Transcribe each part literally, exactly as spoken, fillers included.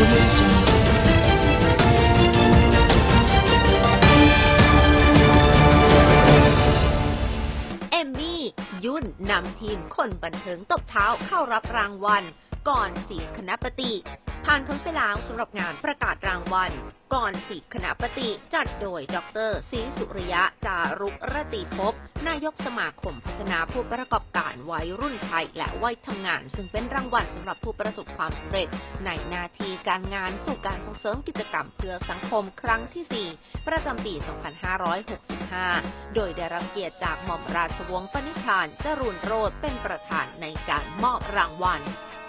เอมมี่ยุ่นนำทีมคนบันเทิงตบเท้าเข้ารับรางวัลก่อนสีคณบดีผ่านพ้นไปแล้วสำหรับงานประกาศรางวัลก่อนสีคณบดีจัดโดยดร.ศรีสุริยะจารุกรติภพนายกสมาคมพัฒนาผู้ประกอบการวัยรุ่นไทยและวัยทำงานซึ่งเป็นรางวัลสำหรับผู้ประสบความสำเร็จในหน้าที่การงานสู่การส่งเสริมกิจกรรมเพื่อสังคมครั้งที่สี่ประจำปี สองพันห้าร้อยหกสิบห้า โดยได้รับเกียรติจากหม่อมราชวงศ์ปณิธานจรูนโรจน์เป็นประธานในการมอบรางวัล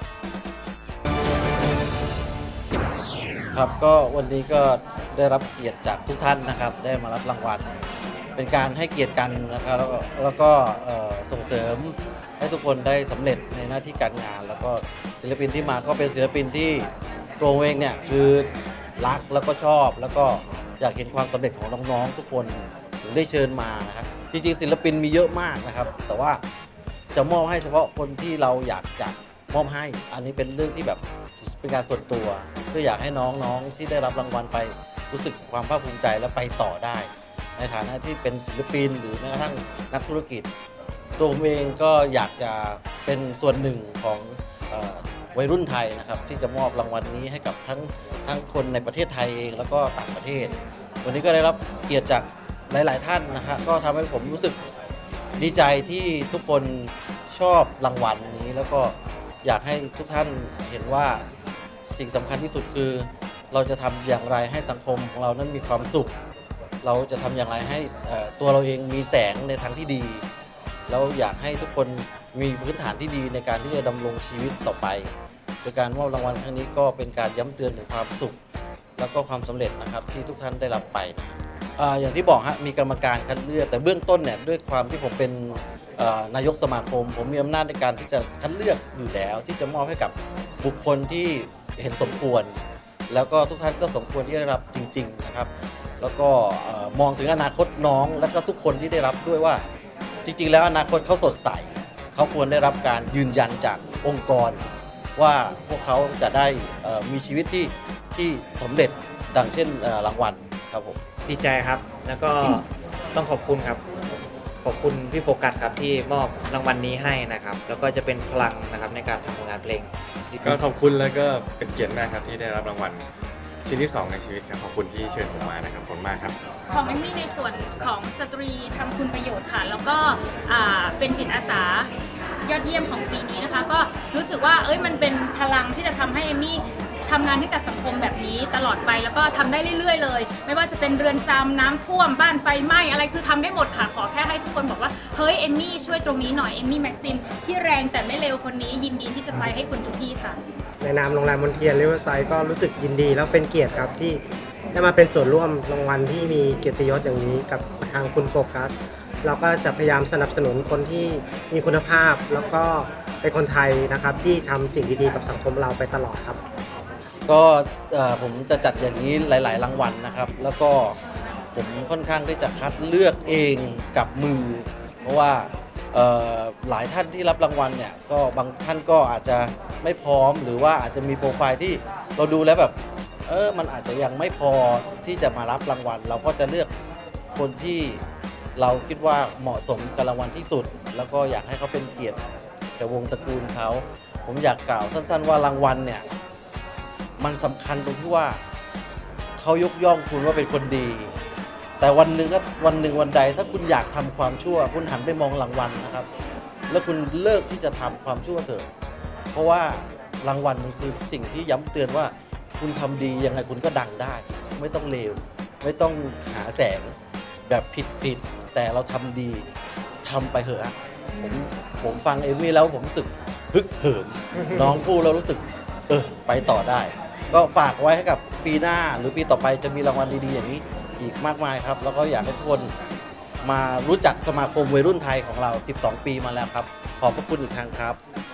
ครับก็วันนี้ก็ได้รับเกียรติจากทุกท่านนะครับได้มารับรางวัลเป็นการให้เกียรติกันนะครับแล้วก็แล้วก็ส่งเสริมให้ทุกคนได้สำเร็จในหน้าที่การงานแล้วก็ศิลปินที่มาก็เป็นศิลปินที่ตัวเองเนี่ยคือรักแล้วก็ชอบแล้วก็อยากเห็นความสำเร็จของน้องๆทุกคนถึงได้เชิญมานะครับจริงๆศิลปินมีเยอะมากนะครับแต่ว่าจะมอบให้เฉพาะคนที่เราอยากจะมอบให้อันนี้เป็นเรื่องที่แบบเป็นการส่วนตัวเพื่ออยากให้น้องๆที่ได้รับรางวัลไปรู้สึกความภาคภูมิใจและไปต่อได้ในฐานะที่เป็นศิลปินหรือแม้กระทั่งนักธุรกิจตัวผมเองก็อยากจะเป็นส่วนหนึ่งของเอ่อวัยรุ่นไทยนะครับที่จะมอบรางวัลนี้ให้กับทั้งทั้งคนในประเทศไทยเองแล้วก็ต่างประเทศวันนี้ก็ได้รับเกียรติจากหลายๆท่านนะครับก็ทำให้ผมรู้สึกดีใจที่ทุกคนชอบรางวัลนี้แล้วก็อยากให้ทุกท่านเห็นว่าสิ่งสำคัญที่สุดคือเราจะทำอย่างไรให้สังคมของเรานั้นมีความสุขเราจะทำอย่างไรให้ตัวเราเองมีแสงในทางที่ดีแล้วอยากให้ทุกคนมีพื้นฐานที่ดีในการที่จะดำรงชีวิตต่อไปโดยการมอบรางวัลครั้งนี้ก็เป็นการย้ำเตือนถึงความสุขแล้วก็ความสำเร็จนะครับที่ทุกท่านได้รับไปนะอย่างที่บอกฮะมีกรรมการคัดเลือกแต่เบื้องต้นเนี่ยด้วยความที่ผมเป็นนายกสมาคมผมมีอำนาจในการที่จะคัดเลือกอยู่แล้วที่จะมอบให้กับบุคคลที่เห็นสมควรแล้วก็ทุกท่านก็สมควรที่ได้รับจริงๆนะครับแล้วก็มองถึงอนาคตน้องและก็ทุกคนที่ได้รับด้วยว่าจริงๆแล้วอนาคตเขาสดใสเขาควรได้รับการยืนยันจากองค์กรว่าพวกเขาจะได้มีชีวิตที่ที่สำเร็จดังเช่นรางวัลครับผมดีใจครับแล้วก็ต้องขอบคุณครับขอบคุณพี่โฟกัสครับที่มอบรางวัลนี้ให้นะครับแล้วก็จะเป็นพลังนะครับในการทำงานเพลงก็ขอบคุณแล้วก็เป็นเกียรติมากครับที่ได้รับรางวัลชิ้นที่สองในชีวิตครับขอบคุณที่เชิญผมมานะครับขอบคุณมากครับของเอมมี่ในส่วนของสตรีทำคุณประโยชน์ค่ะแล้วก็เป็นจิตอาสายอดเยี่ยมของปีนี้นะคะก็รู้สึกว่าเอ้ยมันเป็นพลังที่จะทำให้เอมมี่ทำงานให้กับสังคมแบบนี้ตลอดไปแล้วก็ทำได้เรื่อยๆเลยไม่ว่าจะเป็นเรือนจำน้ำท่วมบ้านไฟไหม้อะไรคือทำได้หมดค่ะขอแค่ให้ทุกคนบอกว่าเฮ้ยเอมมี่ช่วยตรงนี้หน่อยเอมมี่แม็กซิมที่แรงแต่ไม่เร็วคนนี้ยินดีที่จะไปให้คุณทุกที่ค่ะในนามโรงแรมมนเทียนริเวอร์ไซด์ก็รู้สึกยินดีแล้วเป็นเกียรติครับที่ได้มาเป็นส่วนร่วมรางวัลที่มีเกียรติยศอย่างนี้กับทางคุณโฟกัสเราก็จะพยายามสนับสนุนคนที่มีคุณภาพแล้วก็เป็นคนไทยนะครับที่ทำสิ่งดีๆกับสังคมเราไปตลอดครับก็ผมจะจัดอย่างนี้หลายๆรางวัลนะครับแล้วก็ผมค่อนข้างที่จะคัดเลือกเองกับมือเพราะว่าหลายท่านที่รับรางวัลเนี่ยก็บางท่านก็อาจจะไม่พร้อมหรือว่าอาจจะมีโปรไฟล์ที่เราดูแล้วแบบเออมันอาจจะยังไม่พอที่จะมารับรางวัลเราก็จะเลือกคนที่เราคิดว่าเหมาะสมกับรางวัลที่สุดแล้วก็อยากให้เขาเป็นเกียรติแก่วงตระกูลเขาผมอยากกล่าวสั้นๆว่ารางวัลเนี่ยมันสำคัญตรงที่ว่าเขายกย่องคุณว่าเป็นคนดีแต่วันหนึ่งก็วันหนึ่งวันใดถ้าคุณอยากทำความชั่วคุณหันไปมองรางวัลนะครับแล้วคุณเลิกที่จะทำความชั่วเถอะเพราะว่ารางวัลมันคือสิ่งที่ย้ำเตือนว่าคุณทำดียังไงคุณก็ดังได้ไม่ต้องเลวไม่ต้องหาแสงแบบผิดผิดแต่เราทำดีทำไปเถอะผมผมฟังเอมี่แล้วผมรู้สึกฮึกเหิมน้องพูดแล้วรู้สึกเออไปต่อได้ก็ฝากไว้ให้กับปีหน้าหรือปีต่อไปจะมีรางวัลดีๆอย่างนี้อีกมากมายครับแล้วก็อยากให้ทุกคนมารู้จักสมาคมวัยรุ่นไทยของเราสิบสองปีมาแล้วครับขอบพระคุณอีกครั้งครับ